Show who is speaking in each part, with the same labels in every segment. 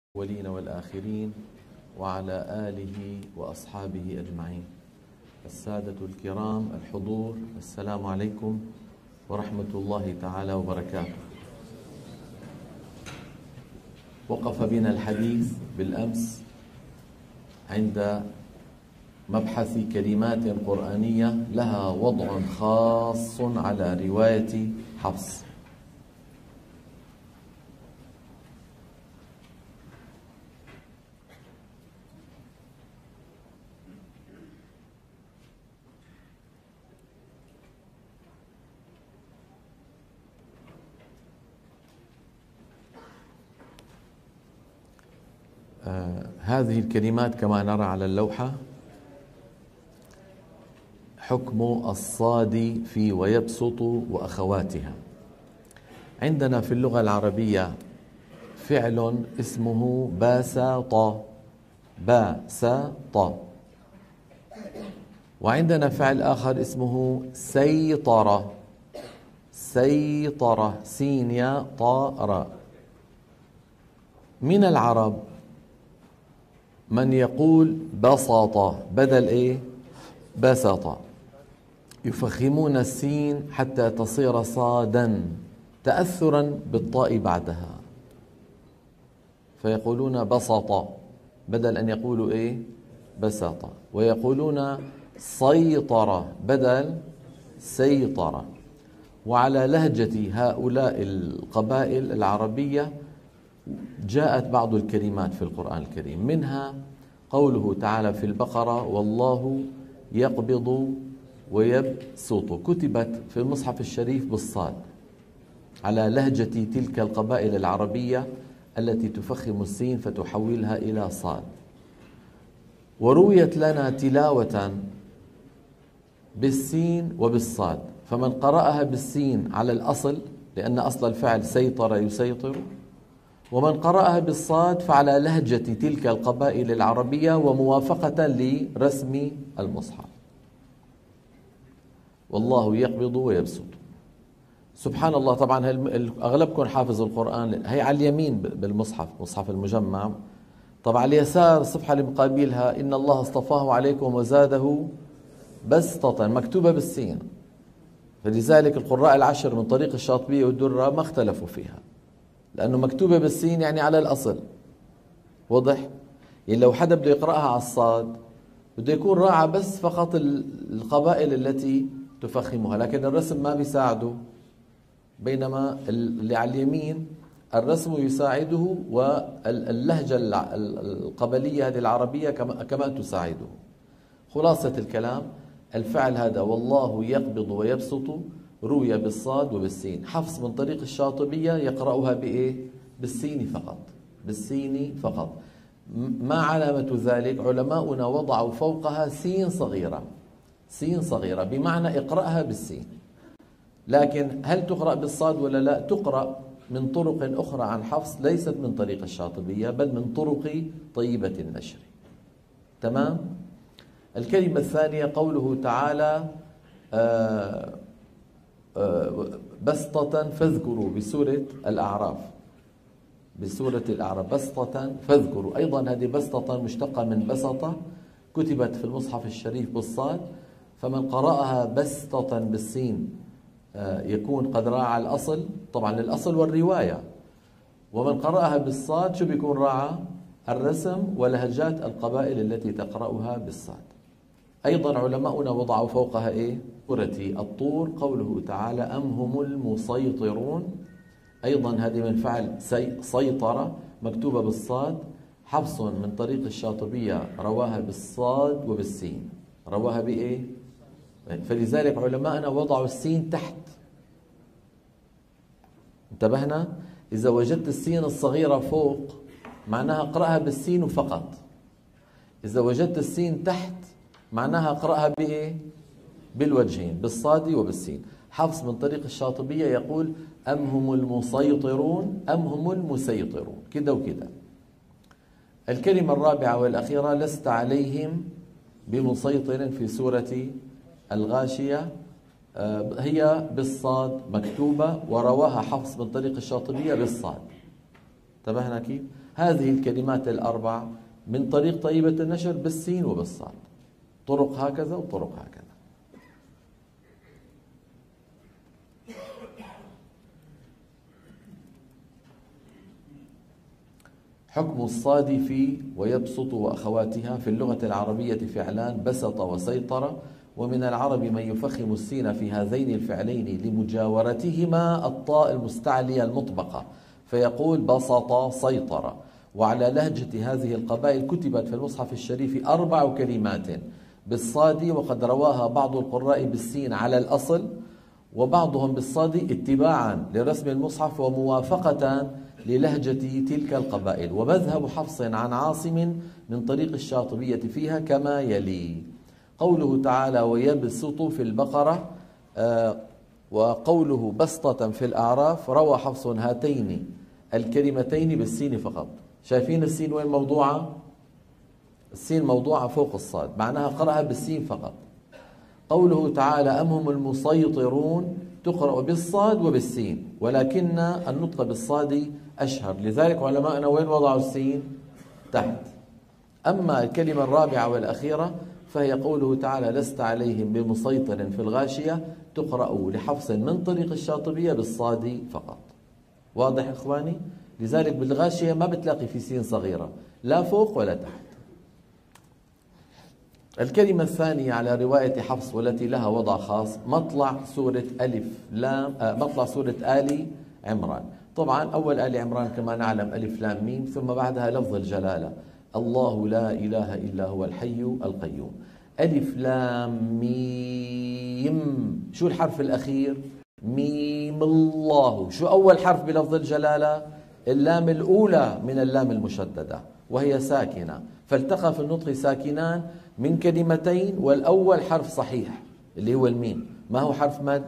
Speaker 1: الأولين والآخرين وعلى آله وأصحابه أجمعين. السادة الكرام الحضور، السلام عليكم ورحمة الله تعالى وبركاته. وقف بنا الحديث بالأمس عند مبحث كلمات قرآنية لها وضع خاص على رواية حفص. هذه الكلمات كما نرى على اللوحة: حكم الصاد في ويبسط وأخواتها. عندنا في اللغة العربية فعل اسمه باسط، باسط، وعندنا فعل آخر اسمه سيطرة، سيطرة، سين يا طاء راء. من العرب من يقول بسط بدل ايه؟ بسط، يفخمون السين حتى تصير صادا تأثرا بالطاء بعدها، فيقولون بسط بدل أن يقولوا ايه؟ بسط، ويقولون سيطرة بدل سيطرة. وعلى لهجة هؤلاء القبائل العربية جاءت بعض الكلمات في القرآن الكريم، منها قوله تعالى في البقرة: والله يقبض ويبسط، كتبت في المصحف الشريف بالصاد على لهجة تلك القبائل العربية التي تفخم السين فتحولها إلى صاد. ورويت لنا تلاوة بالسين وبالصاد، فمن قرأها بالسين على الأصل لأن أصل الفعل سيطر يسيطر، ومن قرأها بالصاد فعلى لهجة تلك القبائل العربية وموافقة لرسم المصحف. والله يقبض ويبسط. سبحان الله، طبعا أغلبكم حافظ القرآن، هي على اليمين بالمصحف، مصحف المجمع. طبعا على اليسار الصفحة اللي مقابلها: إن الله اصطفاه عليكم وزاده بسطة، مكتوبة بالسين. فلذلك القراء العشر من طريق الشاطبية والدرة ما اختلفوا فيها، لأنه مكتوبة بالسين يعني على الأصل. واضح؟ يعني لو حدا بده يقرأها على الصاد بده يكون راعى بس فقط القبائل التي تفخمها، لكن الرسم ما بيساعده، بينما اللي على اليمين الرسم يساعده واللهجة القبلية هذه العربية كمان تساعده. خلاصة الكلام: الفعل هذا والله يقبض ويبسط روي بالصاد وبالسين. حفص من طريق الشاطبية يقرأها بإيه؟ بالسين فقط، بالسين فقط. ما علامة ذلك؟ علماؤنا وضعوا فوقها سين صغيرة، سين صغيرة، بمعنى اقرأها بالسين. لكن هل تقرأ بالصاد ولا لا؟ تقرأ من طرق أخرى عن حفص، ليست من طريق الشاطبية بل من طرق طيبة النشر. تمام؟ الكلمة الثانية قوله تعالى: بسطة فاذكروا، بسورة الأعراف، بسورة الأعراف بسطة فاذكروا. أيضا هذه بسطة مشتقة من بسطة، كتبت في المصحف الشريف بالصاد، فمن قرأها بسطة بالسين يكون قد راعى الأصل، طبعا للأصل والرواية. ومن قرأها بالصاد شو بيكون؟ راعى الرسم ولهجات القبائل التي تقرأها بالصاد. أيضا علماؤنا وضعوا فوقها إيه؟ سورة الطور قوله تعالى: أم هم المسيطرون. أيضا هذه من فعل سيطرة، مكتوبة بالصاد. حفص من طريق الشاطبية رواها بالصاد وبالسين، رواها بإيه؟ فلذلك علماءنا وضعوا السين تحت. انتبهنا؟ إذا وجدت السين الصغيرة فوق معناها اقرأها بالسين فقط، إذا وجدت السين تحت معناها اقرأها بإيه؟ بالوجهين، بالصاد وبالسين. حفص من طريق الشاطبية يقول: أم هم المسيطرون، أم هم المسيطرون، كده وكده. الكلمة الرابعة والأخيرة: لست عليهم بمسيطر، في سورة الغاشية، هي بالصاد مكتوبة ورواها حفص من طريق الشاطبية بالصاد. انتبهنا كيف؟ هذه الكلمات الأربع من طريق طيبة النشر بالسين وبالصاد، طرق هكذا وطرق هكذا. حكم الصاد في ويبسط وأخواتها في اللغة العربية فعلان بسط وسيطر، ومن العرب من يفخم السين في هذين الفعلين لمجاورتهما الطاء المستعلية المطبقة فيقول بسط سيطر. وعلى لهجة هذه القبائل كتبت في المصحف الشريف 4 كلمات بالصاد، وقد رواها بعض القراء بالسين على الأصل وبعضهم بالصاد اتباعا لرسم المصحف وموافقة للهجة تلك القبائل. ومذهب حفص عن عاصم من طريق الشاطبية فيها كما يلي: قوله تعالى ويبسط في البقرة، وقوله بسطة في الأعراف، روى حفص هاتين الكلمتين بالسين فقط. شايفين السين وين موضوعة؟ السين موضوعة فوق الصاد، معناها قرأها بالسين فقط. قوله تعالى أم هم المسيطرون تقرأ بالصاد وبالسين، ولكن النطق بالصاد أشهر، لذلك علماءنا وين وضعوا السين؟ تحت. أما الكلمة الرابعة والأخيرة فهي قوله تعالى لست عليهم بمسيطر في الغاشية، تقرأ لحفص من طريق الشاطبية بالصاد فقط. واضح إخواني؟ لذلك بالغاشية ما بتلاقي في سين صغيرة لا فوق ولا تحت. الكلمة الثانية على رواية حفص والتي لها وضع خاص مطلع سورة ألف لام مطلع سورة آل عمران. طبعا أول آل عمران كما نعلم ألف لام ميم، ثم بعدها لفظ الجلالة الله لا إله إلا هو الحي القيوم. ألف لام ميم، شو الحرف الأخير؟ ميم الله. شو أول حرف بلفظ الجلالة؟ اللام الأولى من اللام المشددة وهي ساكنة، فالتقى في النطق ساكنان من كلمتين، والأول حرف صحيح اللي هو الميم، ما هو حرف مد.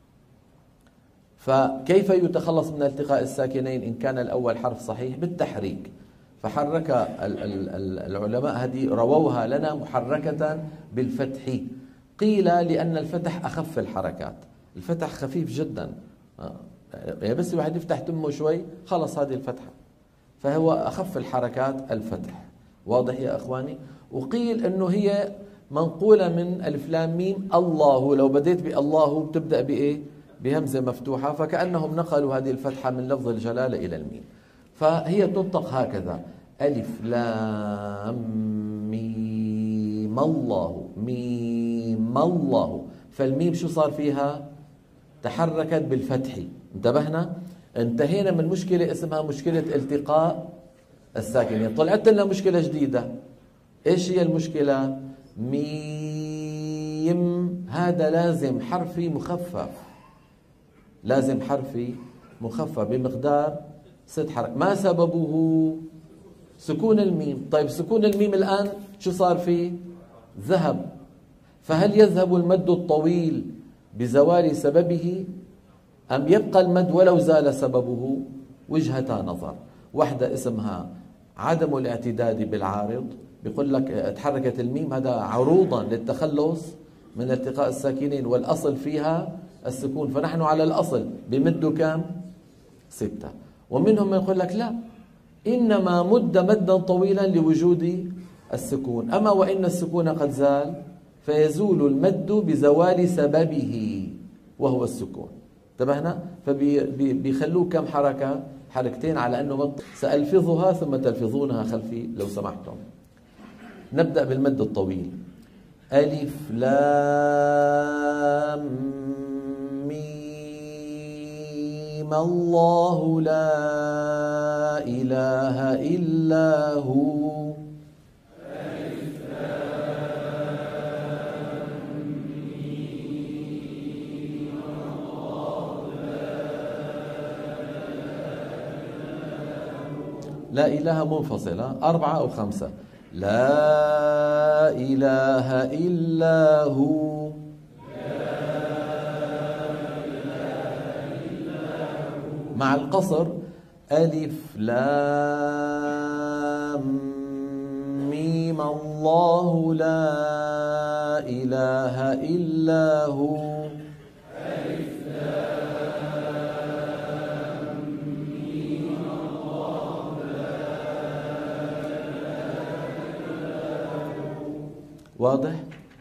Speaker 1: فكيف يتخلص من التقاء الساكنين إن كان الأول حرف صحيح؟ بالتحريك. فحرك العلماء هذه رووها لنا محركة بالفتح. قيل لأن الفتح أخف الحركات، الفتح خفيف جدا، يعني بس الواحد يفتح تمه شوي خلص هذه الفتحة، فهو أخف الحركات الفتح. واضح يا أخواني؟ وقيل أنه هي منقولة من ألف لام ميم الله، لو بديت بالله بتبدأ بإيه؟ بهمزة مفتوحة، فكأنهم نقلوا هذه الفتحة من لفظ الجلالة إلى الميم، فهي تنطق هكذا ألف لام ميم الله ميم الله. فالميم شو صار فيها؟ تحركت بالفتح. انتبهنا؟ انتهينا من مشكلة اسمها مشكلة التقاء الساكنين، طلعت لنا مشكلة جديدة. ايش هي المشكلة؟ ميم هذا لازم حرفي مخفف، لازم حرفي مخفف بمقدار 6 حركات. ما سببه؟ سكون الميم. طيب سكون الميم الآن شو صار فيه؟ ذهب. فهل يذهب المد الطويل بزوال سببه أم يبقى المد ولو زال سببه؟ وجهتا نظر، واحدة اسمها عدم الاعتداد بالعارض، بيقول لك تحركت الميم هذا عروضا للتخلص من التقاء الساكنين والأصل فيها السكون، فنحن على الأصل بمده كم؟ 6. ومنهم من يقول لك لا، إنما مد مدا طويلا لوجود السكون، أما وإن السكون قد زال فيزول المد بزوال سببه وهو السكون. انتبهنا؟ فبيخلوه كم حركة؟ حركتين، على أنه سألفظها ثم تلفظونها خلفي لو سمحتم. نبدأ بالمد الطويل. ألف لام ميم الله لا إله إلا هو. ألف لام ميم الله لا إله منفصلة 4 أو 5. لا إله إلا هو. مع القصر ألف لام ميم الله لا إله إلا هو. واضح؟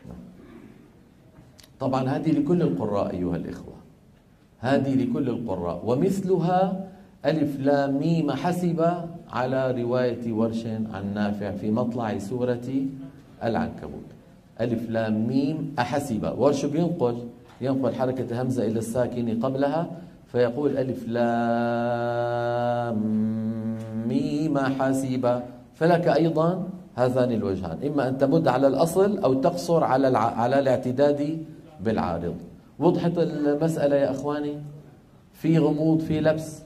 Speaker 1: طبعا هذه لكل القراء أيها الإخوة، هذه لكل القراء. ومثلها ألف لام ميم حسب على رواية ورش عن نافع في مطلع سورة العنكبوت. ألف لام ميم أحسب، ورش ينقل حركة الهمزة إلى الساكن قبلها فيقول ألف لام ميم حسب. فلك أيضا هذان الوجهان، إما أن تمد على الأصل أو تقصر على الاعتداد بالعارض. وضحت المسألة يا أخواني؟ في غموض، في لبس.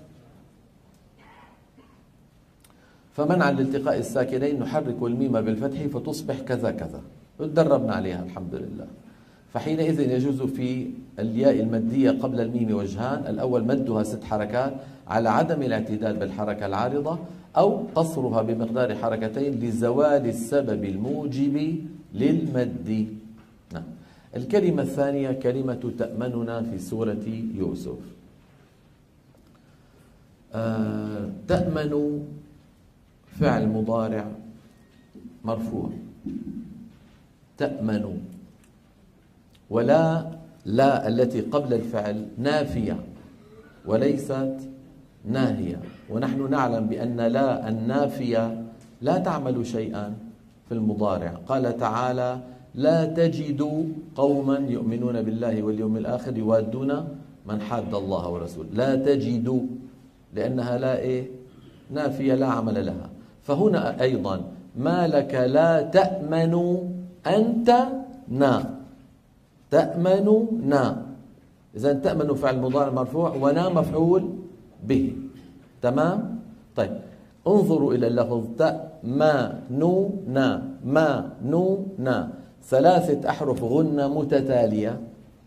Speaker 1: فمنعا لالتقاء الساكنين نحرك الميم بالفتح فتصبح كذا كذا، تدربنا عليها الحمد لله. فحينئذ يجوز في الياء المادية قبل الميم وجهان: الأول مدها 6 حركات على عدم الاعتداد بالحركة العارضة، أو قصرها بمقدار حركتين لزوال السبب الموجب للمد. نعم. الكلمة الثانية كلمة تأمننا في سورة يوسف. تأمن فعل مضارع مرفوع، تأمن، ولا لا التي قبل الفعل نافية وليست ناهية، ونحن نعلم بأن لا النافية لا تعمل شيئا في المضارع. قال تعالى: لا تجد قوما يؤمنون بالله واليوم الآخر يوادون من حاد الله ورسوله. لا تجد لأنها لا نافية لا عمل لها. فهنا أيضا ما لك لا تأمن أنت تأمن إذن تأمن فعل مضارع مرفوع ونا مفعول به. تمام؟ طيب انظروا إلى اللفظ تأمنون 3 أحرف غنة متتالية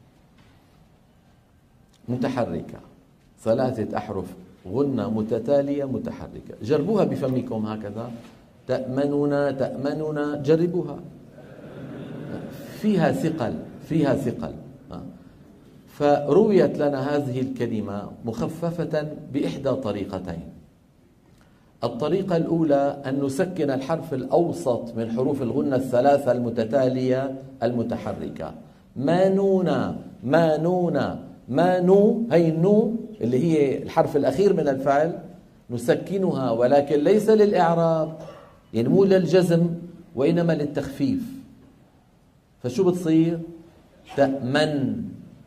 Speaker 1: متحركة، 3 أحرف غنة متتالية متحركة. جربوها بفمكم هكذا: تأمنون، جربوها، فيها ثقل. فرويت لنا هذه الكلمة مخففة بإحدى طريقتين. الطريقة الأولى أن نسكن الحرف الأوسط من حروف الغنة 3 المتتالية المتحركة. مانو، هي النو اللي هي الحرف الأخير من الفعل نسكنها، ولكن ليس للإعراب، يعني مو للجزم وإنما للتخفيف. فشو بتصير؟ تأمن.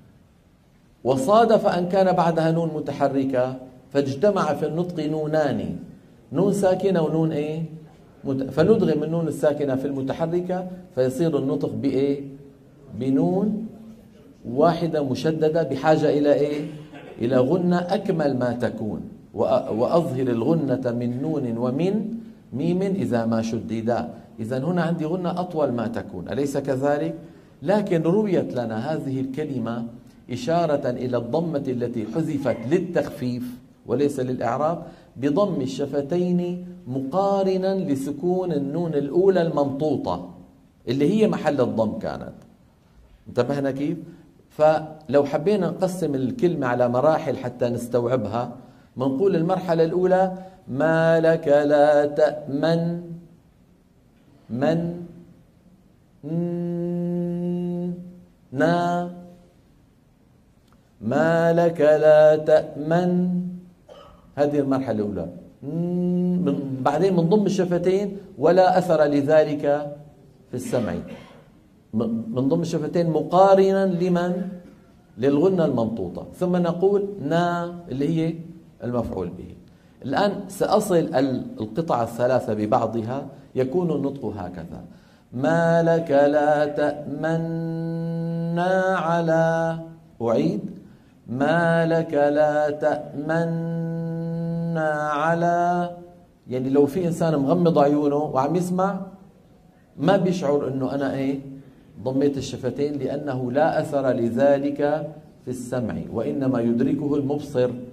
Speaker 1: وصادف أن كان بعدها نون متحركة فاجتمع في النطق نونان، نون ساكنة ونون فندغم النون الساكنة في المتحركة فيصير النطق بنون واحدة مشددة بحاجة إلى إلى غنة أكمل ما تكون. وأظهر الغنة من نون ومن ميم إذا ما شددا. إذن هنا عندي غنة أطول ما تكون، أليس كذلك؟ لكن رويت لنا هذه الكلمة إشارة إلى الضمة التي حذفت للتخفيف وليس للإعراب بضم الشفتين مقارنا لسكون النون الأولى الممطوطة اللي هي محل الضم كانت. انتبهنا كيف؟ فلو حبينا نقسم الكلمة على مراحل حتى نستوعبها، منقول المرحلة الأولى: ما لك لا تأمن ما لك لا تأمن. هذه المرحلة الأولى. بعدين منضم الشفتين ولا أثر لذلك في السمع، منضم الشفتين مقارنا لمن؟ للغنة الممطوطة. ثم نقول اللي هي المفعول به. الآن سأصل القطع 3 ببعضها، يكون النطق هكذا: ما لك لا تأمنا على، أعيد: ما لك لا تأمنا على. يعني لو في إنسان مغمض عيونه وعم يسمع ما بيشعر أنه أنا ضميت الشفتين، لأنه لا أثر لذلك في السمع، وإنما يدركه المبصر